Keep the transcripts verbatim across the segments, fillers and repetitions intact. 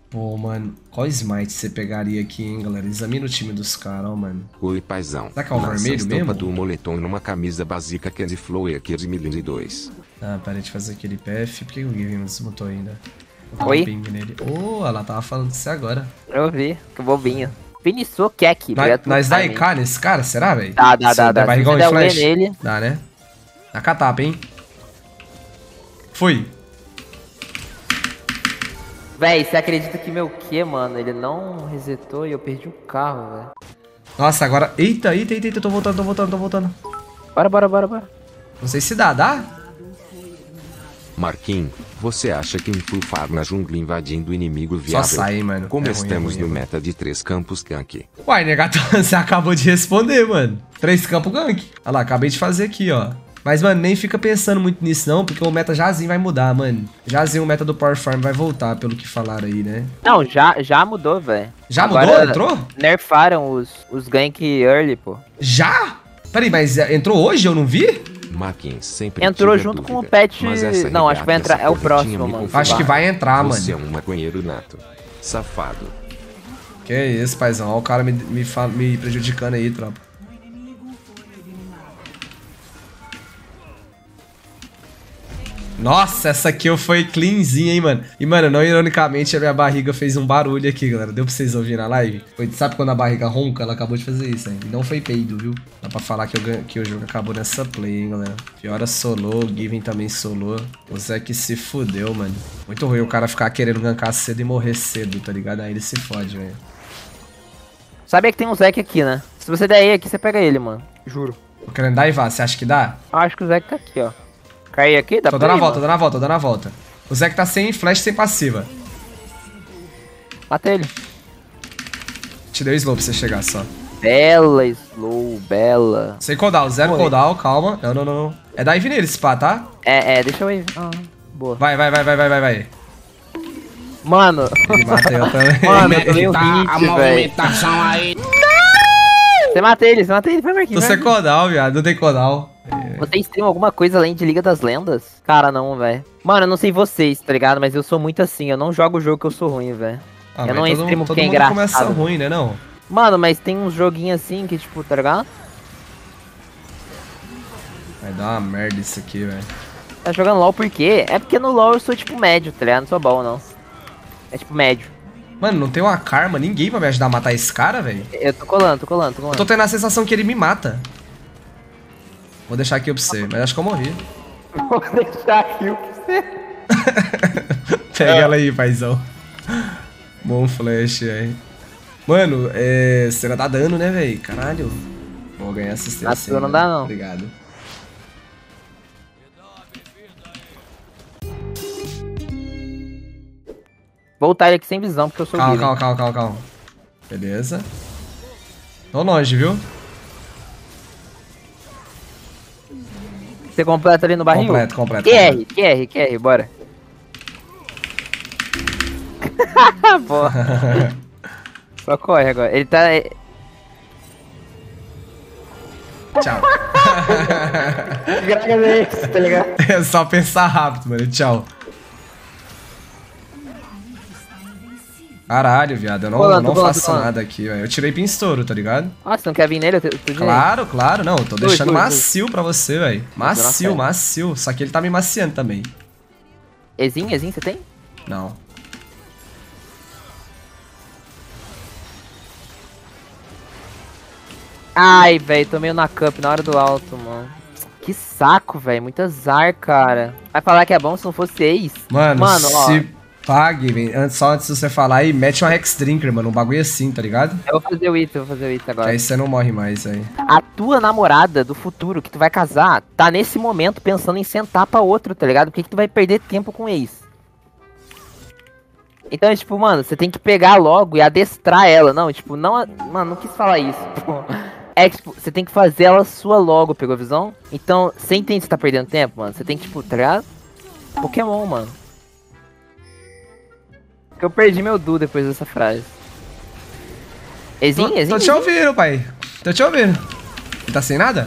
Pô, mano, qual smite você pegaria aqui, hein, galera? Examina o time dos caras, ó, mano. Oi, paizão. Será que é o vermelho estampa mesmo? do moletom numa camisa básica Candy Flower Kids mil e dois. Ah, parei de fazer aquele P F. Por que o Gavin não desmutou ainda? Vou dar Oi? um ping nele. Oh, ela tava falando de você agora. Eu vi, que bobinho. Finissou Kek. Nós, nós dá I K nesse cara, será, velho? Dá, dá, dá, dá. barrigão Se e você der um flash? E nele. Dá, né? Na catapa, hein? Fui. Véi, você acredita que meu Q, mano, ele não resetou e eu perdi o carro, velho. Nossa, agora... Eita, eita, eita, eita, tô voltando, tô voltando, tô voltando. Bora, bora, bora, bora. Não sei se dá, dá? Marquinhos, você acha que influfar na jungla invadindo o inimigo viável? Só sai, mano. Como É ruim, estamos é ruim, no é ruim. meta de três campos gank? Uai, Negato, você acabou de responder, mano. Três campos gank. Olha lá, acabei de fazer aqui, ó. Mas, mano, nem fica pensando muito nisso, não, porque o meta jazinho vai mudar, mano. Jazinho, o meta do Power Farm vai voltar, pelo que falaram aí, né? Não, já, já mudou, velho. Já Agora mudou? Entrou? Nerfaram os, os gank early, pô. Já? Peraí, mas entrou hoje? Eu não vi? Marquinhos sempre Entrou tive a junto dúvida, com o patch- mas essa não, acho que vai regata, entrar- é o essa corretinha próximo, me mano. confunde. Acho que vai entrar, Você mano. é um maconheiro nato. Safado. Que isso, paizão. Olha o cara me, me, fa- me prejudicando aí, tropa. Nossa, essa aqui eu foi cleanzinha, hein, mano. E, mano, não ironicamente, a minha barriga fez um barulho aqui, galera. Deu pra vocês ouvirem na live? Foi, sabe quando a barriga ronca? Ela acabou de fazer isso, hein? E não foi peido, viu? Dá pra falar que, eu, ganho- que o jogo acabou nessa play, hein, galera. Fiora solou, o Given também solou. O Zek se fudeu, mano. Muito ruim o cara ficar querendo gankar cedo e morrer cedo, tá ligado? Aí ele se fode, velho. Sabia que tem um Zek aqui, né? Se você der E aqui, você pega ele, mano. Juro. Tô querendo dar e vá, você acha que dá? Eu acho que o Zek tá aqui, ó. Cair aqui, dá Tô pra dando a ir, volta, tô mano. dando a volta, tô dando a volta. O Zek tá sem flash, sem passiva. Mata ele. Te deu slow pra você chegar só. Bela slow, bela. Sem cooldown, zero cooldown, calma. Não, não, não, não. É dive nele esse pá, tá? É, é, deixa eu ir. Ah, boa. Vai, vai, vai, vai, vai, vai, vai. Mano. Ele mata eu também. Mano, eu tomei um Tá a hit, velho. movimentação aí. Você mata ele, você mata ele, vai, Tô Marquinhos. sem vai. cooldown, viado. Não tem cooldown. Você streama alguma coisa além de Liga das Lendas? Cara, não, velho. Mano, eu não sei vocês, tá ligado? Mas eu sou muito assim, eu não jogo o jogo que eu sou ruim, velho. Ah, Eu mas não todo, streamo todo porque é mundo engraçado. começa ruim, né, não? Mano, mas tem uns joguinhos assim que, tipo, tá ligado? Vai dar uma merda isso aqui, velho. Tá jogando LoL por quê? É porque no LoL eu sou, tipo, médio, tá ligado? Não sou bom, não. É, tipo, médio. Mano, não tem uma karma, ninguém pra me ajudar a matar esse cara, velho. Eu tô colando, tô colando, tô Eu tô colando. tendo a sensação que ele me mata. Vou deixar aqui pra você, mas acho que eu morri. Vou deixar aqui o que você... Pega ela aí, paizão. Bom flash aí. Mano, é... Será dá dano, né, velho? Caralho. Vou ganhar assistência. Na sua aí, não né? dá, não. Obrigado. Voltar ele aqui sem visão, porque eu sou Calma, Guilherme. calma, calma, calma, calma. Beleza. Tô longe, viu? Você completa ali no barril? Completo, completo, Q R, Q R, Q R, bora. Boa. Só corre agora. Ele tá... Tchau. Graças a isso, tá ligado? É só pensar rápido, mano. Tchau. Caralho, viado. Eu não, Colando, não colando, faço colando. nada aqui, velho. Eu tirei pinstouro, tá ligado? Ah, você não quer vir nele? Eu te- eu te direi. Claro, claro. Não, eu tô Dois, deixando dois, macio pra você, velho. Macio, fé. macio. Só que ele tá me maciando também. Exin, Exin, você tem? Não. Ai, velho, tomei na cup na hora do alto, mano. Que saco, velho. Muito azar, cara. Vai falar que é bom se não fosse ex? Mano, Mano, ó. se pague, velho. Antes- Só antes de você falar aí, mete uma Hex Drinker, mano. Um bagulho assim, tá ligado? Eu vou fazer o it, eu vou fazer o it Que agora. aí você não morre mais, aí. A tua namorada do futuro que tu vai casar tá nesse momento pensando em sentar pra outro, tá ligado? Por que, que tu vai perder tempo com ex? Então, tipo, mano, você tem que pegar logo e adestrar ela. Não, tipo, não. Mano, não quis falar isso. Tipo, é que, tipo, você tem que fazer ela sua logo, pegou a visão? Então, você entende que você tá perdendo tempo, mano? Você tem que, tipo, tá ligado? Pokémon, mano. Porque eu perdi meu Du depois dessa frase. Exin, Tô, Exin? tô te ouvindo, pai. Tô te ouvindo. Ele tá sem nada?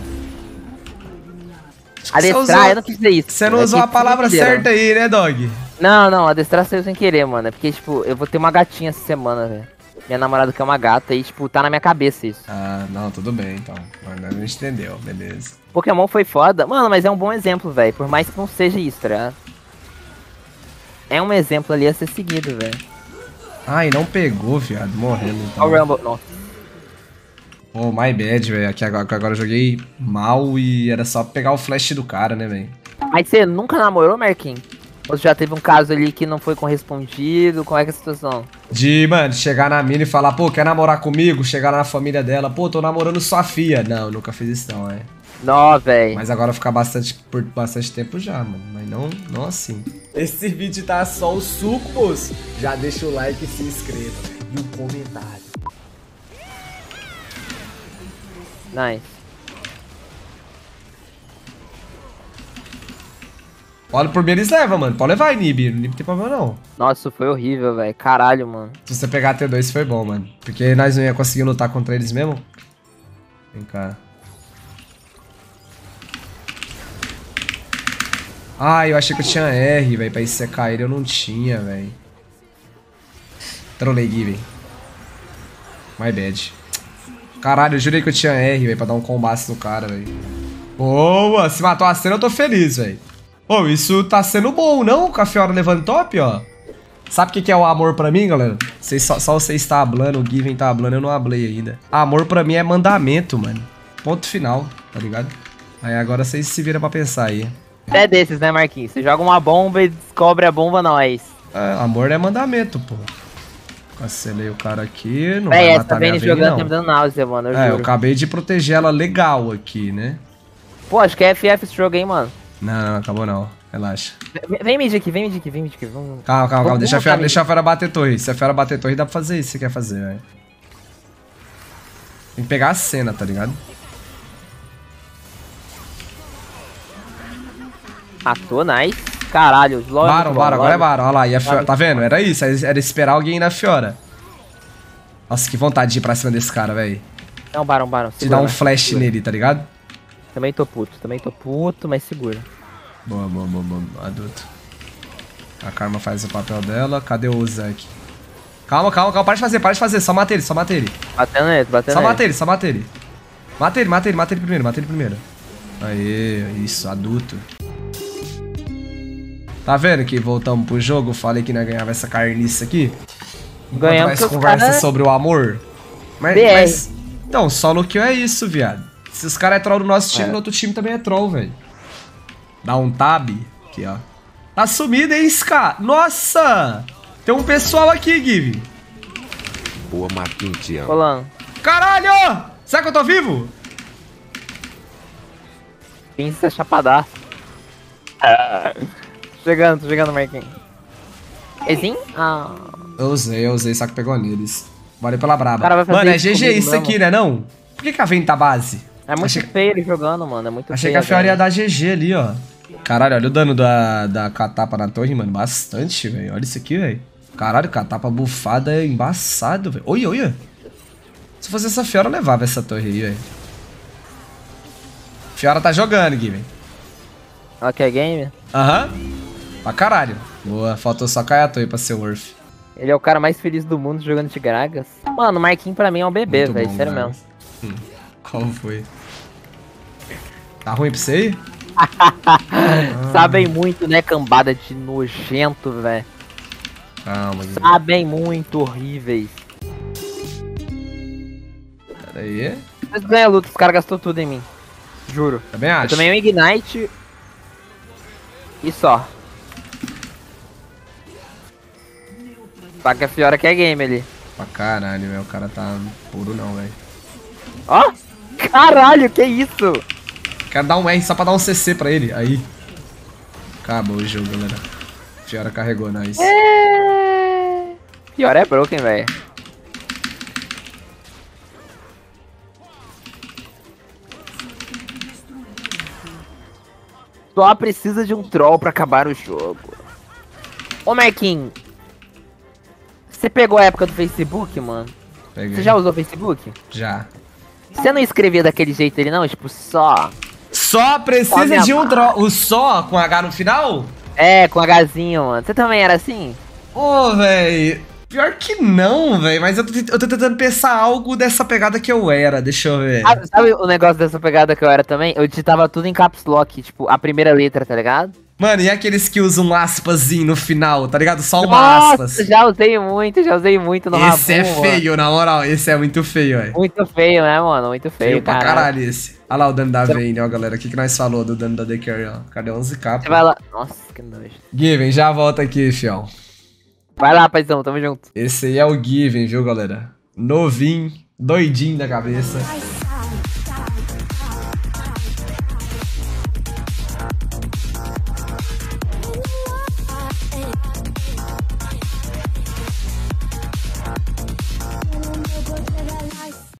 Acho que você Adestrar, usou- eu não quis dizer isso. Você não É usou que a palavra vocês entenderam. certa aí, né, dog? Não, não, adestrar saiu sem querer, mano. É porque, tipo, eu vou ter uma gatinha essa semana, velho. Minha namorada quer uma gata e, tipo, tá na minha cabeça isso. Ah, não, tudo bem, então. Mas a gente entendeu, beleza. Pokémon foi foda. Mano, mas é um bom exemplo, velho. Por mais que não seja isso, tá ligado? É um exemplo ali a ser seguido, velho. Ai, não pegou, viado. Morrendo, então. Olha o Rumble. Nossa. Oh, my bad, velho. Aqui agora, agora eu joguei mal e era só pegar o flash do cara, né, velho? Mas você nunca namorou, Marquinhos? Ou já teve um caso ali que não foi correspondido? Como é que é a situação? De, mano, chegar na mina e falar, pô, quer namorar comigo? Chegar na família dela, pô, tô namorando sua filha. Não, nunca fiz isso não, é. Não, velho. Mas agora ficar bastante, por bastante tempo já, mano. Mas não, não assim. Esse vídeo tá só os sucos. Já deixa o like e se inscreva. E um comentário. Nice. Olha, por mim eles levam, mano. Pode levar, Nib. Nib não tem problema, não. Nossa, foi horrível, velho. Caralho, mano. Se você pegar T dois foi bom, mano. Porque nós não ia conseguir lutar contra eles mesmo. Vem cá. Ah, eu achei que eu tinha R, velho, pra secar ele. Eu não tinha, velho. Trolei, Given. My bad. Caralho, eu jurei que eu tinha R, velho, pra dar um combate no cara, velho. Boa! Se matou a cena, eu tô feliz, velho. Pô, isso tá sendo bom, não? Com a Fiora levando top, ó. Sabe o que, que é o amor pra mim, galera? Vocês, só, só você está hablando, o Given tá hablando, eu não hablei ainda. Amor pra mim é mandamento, mano. Ponto final, tá ligado? Aí agora vocês se viram pra pensar aí. É desses, né, Marquinhos? Você joga uma bomba e descobre a bomba, nós. É, amor é mandamento, pô. Cancelei o cara aqui, não Véi, vai essa matar vem minha jogando Vayne, tá me não. dando náusea, mano, eu É, eu juro. acabei de proteger ela legal aqui, né? Pô, acho que é F F esse jogo, hein, mano. Não, não, acabou não. Relaxa. Vem, vem mid aqui, vem mid aqui, vem mid aqui. Vamos... Calma, calma, calma. Vamos Deixa a, botar fera, mid. deixa a fera bater torre. Se a fera bater torre, dá pra fazer isso que você quer fazer, velho. Tem que pegar a cena, tá ligado? Matou, nice. Caralho, os LOL. Baron, Baron, agora é Baron. Olha lá, e a Fiora, Baron. tá vendo? Era isso, era esperar alguém ir na Fiora. Nossa, que vontade de ir pra cima desse cara, velho. Não, Baron, Baron. De segura, dar um vai, flash segura. nele, tá ligado? Também tô puto, também tô puto, mas segura. Boa, boa, boa, boa. Adulto. A Karma faz o papel dela. Cadê o Zack? Calma, calma, calma. Para de fazer, para de fazer. Só mata ele, só mata ele. Batendo nele, batendo Só nele. mata ele, só mata ele. Mata ele, mata ele, mata ele primeiro, mata ele primeiro. Aê, isso, adulto. Tá vendo que voltamos pro jogo? Falei que não ia ganhar essa carniça aqui. Enquanto Ganhamos nós que os conversa cara- sobre o amor. Mas, B R. mas... Então, solo kill é isso, viado. Se os caras é troll do nosso time, É. no outro time também é troll, velho. Dá um tab. Aqui, ó. Tá sumido, hein, Ska? Nossa! Tem um pessoal aqui, Give. Boa, Marquinhos, te amo. Rolando. Caralho! Será que eu tô vivo? Pinça chapadar. Chegando, tô chegando, Marquinhos. Ezinho? Ah. Eu usei, eu usei, só que pegou neles. Valeu pela braba. O cara vai fazer Mano, é isso G G comigo isso mesmo. aqui, né, não? Por que que a Vayne tá base? É muito Achei- feio ele jogando, mano. É muito Achei feio. que a Fiora ia velho. dar G G ali, ó. Caralho, olha o dano da, da catapa na torre, mano. Bastante, velho. Olha isso aqui, velho. Caralho, catapa bufada é embaçado, velho. Olha, olha. Se fosse essa Fiora, eu levava essa torre aí, velho. Fiora tá jogando, Guilherme. Ela quer game? Aham. Pra caralho. Boa, faltou só cair a torre pra ser worth. Ele é o cara mais feliz do mundo jogando de Gragas. Mano, o Marquinhos pra mim é um bebê, Muito velho. bom, Sério velho. mesmo. Hum, qual foi? Tá ruim pra você aí? Sabem muito, né, cambada de nojento, velho. Calma, Guilherme. Sabem muito horríveis. Pera aí. Mas ganha a luta, os caras gastou tudo em mim. Juro. Também Eu acho. tomei um Ignite. E só. Só que a Fiora quer game ali. Pra caralho, velho. O cara tá puro não, velho. Ó! Caralho, que isso? Quero dar um R só pra dar um C C pra ele. Aí. Acabou o jogo, galera. Fiora carregou, nice. É... Fiora é broken, velho. Só precisa de um troll pra acabar o jogo. Ô, Marquinhos. Você pegou a época do Facebook, mano? Peguei. Você já usou o Facebook? Já. Você não escrevia daquele jeito ali, não? Tipo, só. Só Só precisa me de um amar. troll. O só com H no final? É, com Hzinho, mano. Você também era assim? Ô, véi. Pior que não, velho. Mas eu tô, eu tô tentando pensar algo dessa pegada que eu era. Deixa eu ver. Sabe, sabe o negócio dessa pegada que eu era também? Eu digitava tudo em caps lock, tipo, a primeira letra, tá ligado? Mano, e aqueles que usam um aspasinho no final, tá ligado? Só uma Nossa, aspas. já usei muito, já usei muito no Rabu. Esse é feio, na moral. Esse é muito feio, velho. Muito feio, né, mano? Muito feio, Feio pra caralho. caralho esse. Olha lá o dano da Vayne, ó, galera. O que, que nós falou do dano da D Carry, ó? Cadê onze K? Você vai lá. Nossa, que nojo. Given, já volta aqui, fião. Vai lá, paizão, tamo junto. Esse aí é o Given, viu, galera? Novinho, doidinho da cabeça.